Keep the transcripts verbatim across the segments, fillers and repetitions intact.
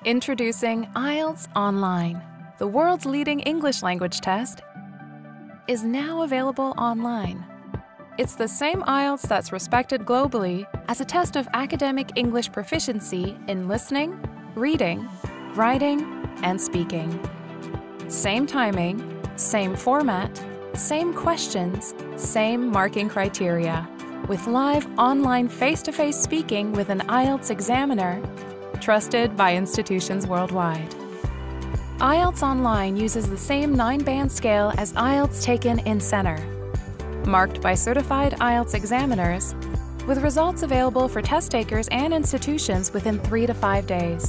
Introducing I E L T S Online, the world's leading English language test, is now available online. It's the same I E L T S that's respected globally as a test of academic English proficiency in listening, reading, writing, and speaking. Same timing, same format, same questions, same marking criteria, with live online face-to-face speaking with an I E L T S examiner, trusted by institutions worldwide. I E L T S Online uses the same nine-band scale as I E L T S taken in center, marked by certified I E L T S examiners, with results available for test takers and institutions within three to five days.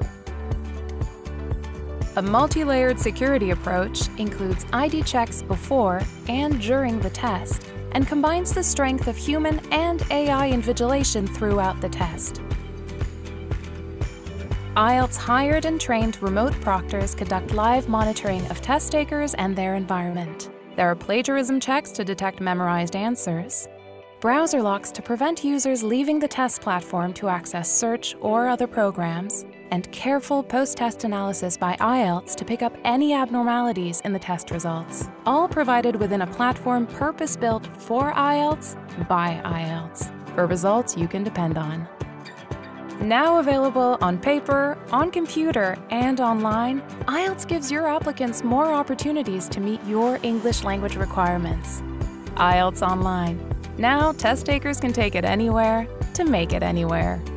A multi-layered security approach includes I D checks before and during the test and combines the strength of human and A I invigilation throughout the test. I E L T S hired and trained remote proctors conduct live monitoring of test takers and their environment. There are plagiarism checks to detect memorized answers, browser locks to prevent users leaving the test platform to access search or other programs, and careful post-test analysis by I E L T S to pick up any abnormalities in the test results, all provided within a platform purpose-built for I E L T S by I E L T S, for results you can depend on. Now available on paper, on computer, and online, I E L T S gives your applicants more opportunities to meet your English language requirements. I E L T S Online. Now test takers can take it anywhere to make it anywhere.